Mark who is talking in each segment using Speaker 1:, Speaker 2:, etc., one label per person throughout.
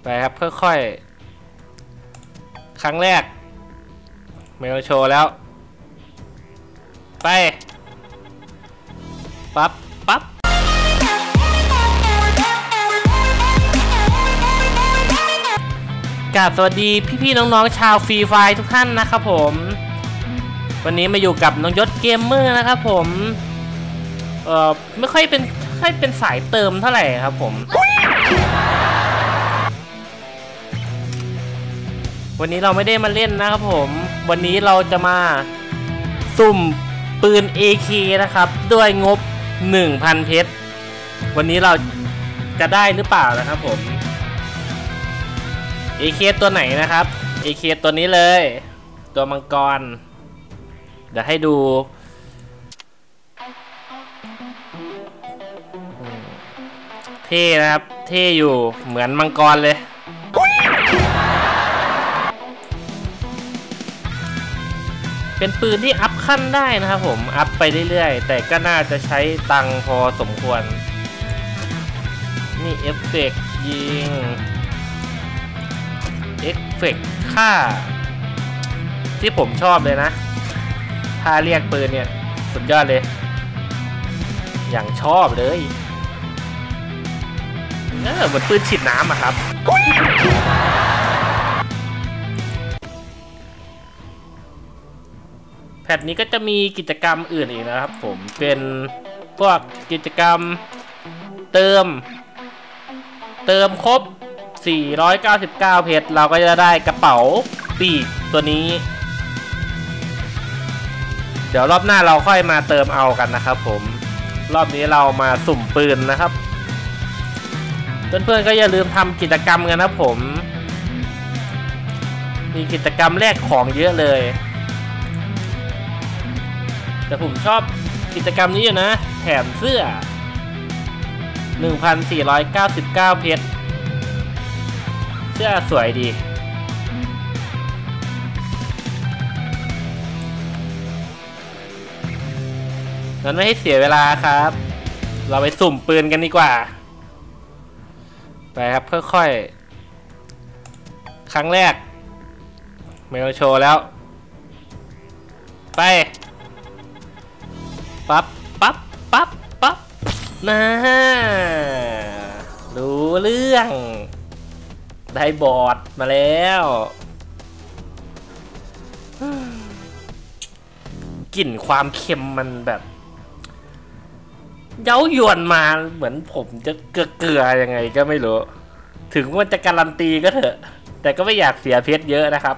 Speaker 1: ครับค่อยๆครั้งแรกไม่ต้องโชว์แล้วไปปั๊บกราบสวัสดีพี่ๆน้องๆชาวฟรีไฟทุกท่านนะครับผมวันนี้มาอยู่กับน้องยศเกมเมอร์นะครับผมไม่ค่อยเป็นสายเติมเท่าไหร่ครับผมวันนี้เราไม่ได้มาเล่นนะครับผมวันนี้เราจะมาสุ่มปืน AK นะครับด้วยงบ 1,000 เพชรวันนี้เราจะได้หรือเปล่านะครับผม AK ตัวไหนนะครับ AK ตัวนี้เลยตัวมังกรเดี๋ยวให้ดูเท่นะครับเท่อยู่เหมือนมังกรเลยเป็นปืนที่อัพขั้นได้นะครับผมอัพไปเรื่อยๆแต่ก็น่าจะใช้ตังค์พอสมควรนี่เอฟเฟกต์ยิงเอฟเฟกต์ค่าที่ผมชอบเลยนะถ้าเรียกปืนเนี่ยสุดยอดเลยอย่างชอบเลยเหมือนปืนฉีดน้ำอะครับแพทนี้ก็จะมีกิจกรรมอื่นอีกนะครับผมเป็นพวกกิจกรรมเติมครบ499เพชรเราก็จะได้กระเป๋าปีกตัวนี้เดี๋ยวรอบหน้าเราค่อยมาเติมเอากันนะครับผมรอบนี้เรามาสุ่มปืนนะครับเพื่อนๆก็อย่าลืมทำกิจกรรมกันนะผมมีกิจกรรมแลกของเยอะเลยแต่ผมชอบกิจกรรมนี้อยู่นะแถมเสื้อ 1,499 เพชรเสื้อสวยดีงั้นไม่ให้เสียเวลาครับเราไปสุ่มปืนกันดีกว่าไปครับค่อยๆครั้งแรกไม่ต้องโชว์แล้วไปปั๊บนะรู้เรื่องได้บอร์ดมาแล้วกลิ่นความเค็มมันแบบเย้ายวนมาเหมือนผมจะเกลือยังไงก็ไม่รู้ถึงมันจะการันตีก็เถอะแต่ก็ไม่อยากเสียเพชรเยอะนะครับ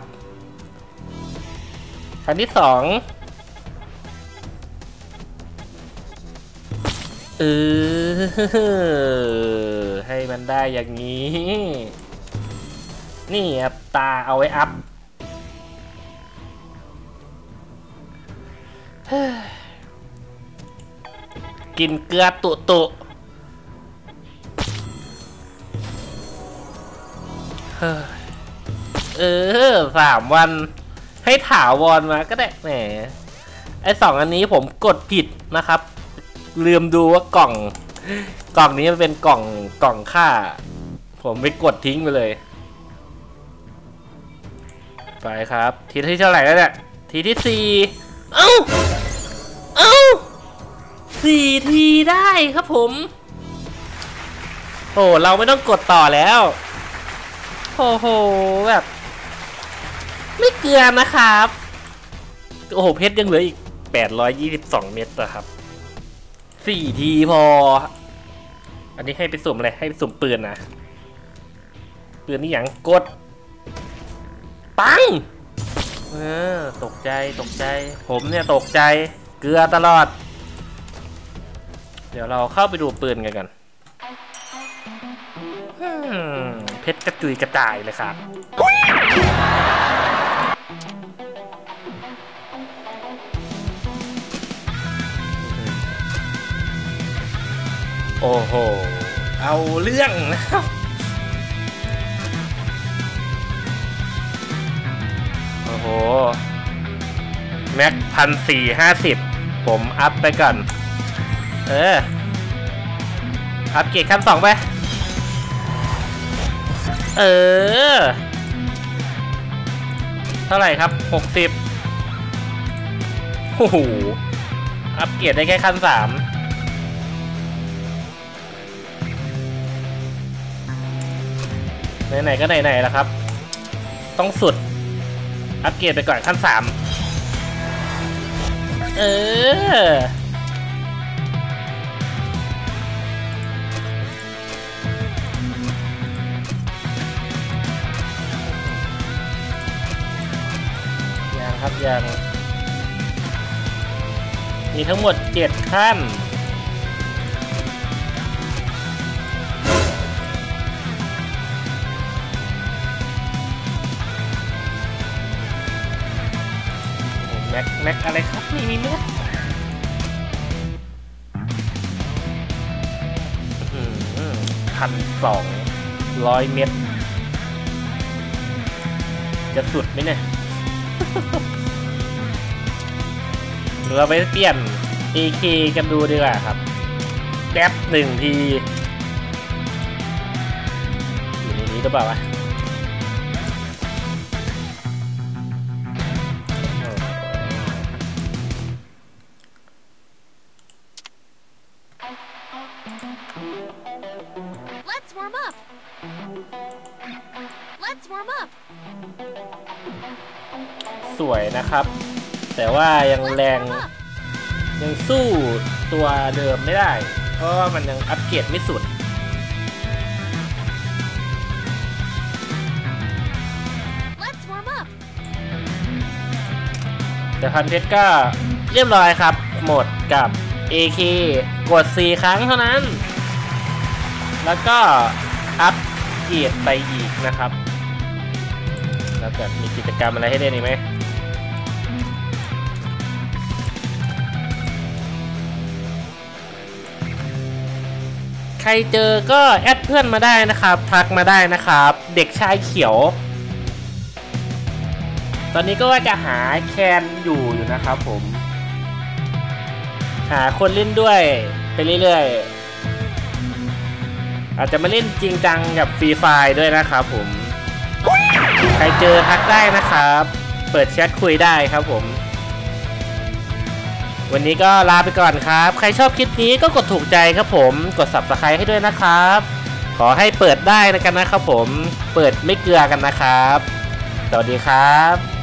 Speaker 1: ครั้งที่2ให้มันได้อย่างนี้นี่ครับตาเอาไว้อัพกินเกลือตุ3 วันให้ถาวรมาก็ได้แหมไอ้2อันนี้ผมกดผิดนะครับลืมดูว่ากล่องนี้มันเป็นกล่องค่าผมไปกดทิ้งไปเลยไปครับทีที่เท่าไหร่แล้วเนี่ยทีที่4เอ้า4 ทีได้ครับผมโอ้เราไม่ต้องกดต่อแล้วโอ้โหแบบไม่เกลือนะครับโอ้โหเพชรยังเหลืออีก822 เม็ดนะครับ4 ทีพออันนี้ให้ไปสุ่มอะไรให้ไปสุ่มปืนนะปืนนี่อย่างกดปังตกใจผมเนี่ยตกใจเกลือตลอดเดี๋ยวเราเข้าไปดูปืนกันเพชรกระจุยกระจายเลยครับโอ้โหเอาเรื่องนะครับโอ้โหแม็ก1,450ผมอัพไปก่อนอัพเกรดขั้น 2ไปเออเท่าไหร่ครับ60โอ้โหอัปเกรดได้แค่ขั้น3ไหนๆก็ไหนๆแล้วครับต้องสุดอัปเกรดไปก่อนขั้น3เออยังครับยังมีทั้งหมด7ขั้นแม็กอะไรครับนี่มีแม็ก1,200 เม็ดจะสุดไหมเนี่ย เราไปเปลี่ยน AK กันดูดีกว่าครับแป๊บ1 ทีอยู่ในนี้หรือเปล่าวะสวยนะครับแต่ว่ายังแรงยังสู้ตัวเดิมไม่ได้เพราะว่ามันยังอัปเกรดไม่สุดแต่พันเพชรก็เรียบร้อยครับหมดกับ AK กด4 ครั้งเท่านั้นแล้วก็อัปเกรดไปอีกนะครับแล้วจะมีกิจกรรมอะไรให้เล่นอีกไหมใครเจอก็แอดเพื่อนมาได้นะครับทักมาได้นะครับเด็กชายเขียวตอนนี้ก็ว่าจะหาแคนอยู่นะครับผมหาคนเล่นด้วยไปเรื่อยๆอาจจะมาเล่นจริงจังกับฟรีไฟร์ด้วยนะครับผมใครเจอทักได้นะครับเปิดแชทคุยได้ครับผมวันนี้ก็ลาไปก่อนครับใครชอบคลิปนี้ก็กดถูกใจครับผมกด Subscribe ให้ด้วยนะครับขอให้เปิดได้กันนะครับผมเปิดไม่เกลือกันนะครับสวัสดีครับ